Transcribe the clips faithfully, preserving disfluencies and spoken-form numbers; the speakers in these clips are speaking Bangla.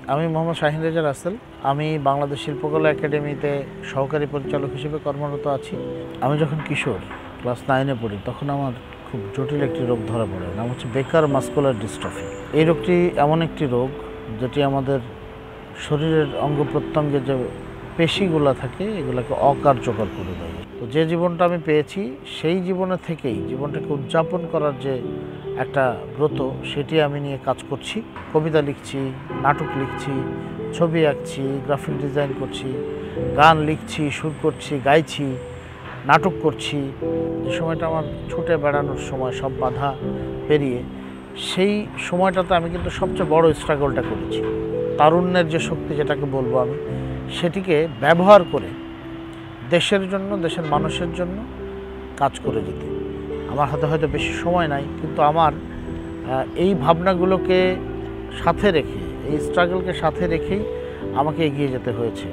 আমি মোহাম্মদ শাহিন রেজা রাসেল। আমি বাংলাদেশ শিল্পকলা একাডেমিতে সহকারী পরিচালক হিসেবে কর্মরত আছি। আমি যখন কিশোর ক্লাস নাইনে পড়ি তখন আমার খুব জটিল একটি রোগ ধরা পড়ে, নাম হচ্ছে বেকার মাস্কুলার ডিস্ট্রফি। এই রোগটি এমন একটি রোগ যেটি আমাদের শরীরের অঙ্গ প্রত্যঙ্গে যে পেশিগুলো থাকে এগুলোকে অকার্যকর করে দেয়। তো যে জীবনটা আমি পেয়েছি সেই জীবনে থেকেই জীবনটাকে উদযাপন করার যে একটা ব্রত সেটি আমি নিয়ে কাজ করছি। কবিতা লিখছি, নাটক লিখছি, ছবি আঁকছি, গ্রাফিক ডিজাইন করছি, গান লিখছি, সুর করছি, গাইছি, নাটক করছি। যে সময়টা আমার ছুটে বেড়ানোর সময়, সব বাধা পেরিয়ে সেই সময়টাতে আমি কিন্তু সবচেয়ে বড় স্ট্রাগলটা করেছি। তারুণ্যের যে শক্তি যেটাকে বলবো আমি, সেটিকে ব্যবহার করে দেশের জন্য, দেশের মানুষের জন্য কাজ করে যেতে। আমার হাতে হয়তো বেশি সময় নাই, কিন্তু আমার এই ভাবনাগুলোকে সাথে রেখে, এই স্ট্রাগলকে সাথে রেখেই আমাকে এগিয়ে যেতে হয়েছে।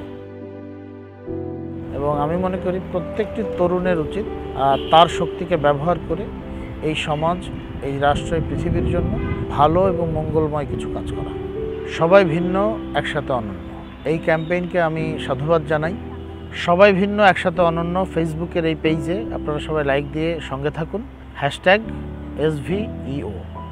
এবং আমি মনে করি প্রত্যেকটি তরুণের উচিত তার শক্তিকে ব্যবহার করে এই সমাজ, এই রাষ্ট্র, এই পৃথিবীর জন্য ভালো এবং মঙ্গলময় কিছু কাজ করা। সবাই ভিন্ন, একসাথে অনন্য, এই ক্যাম্পেইনকে আমি সাধুবাদ জানাই। সবাই ভিন্ন, একসাথে অনন্য ফেসবুকের এই পেজে আপনারা সবাই লাইক দিয়ে সঙ্গে থাকুন। হ্যাশট্যাগ এস ভি ই ও।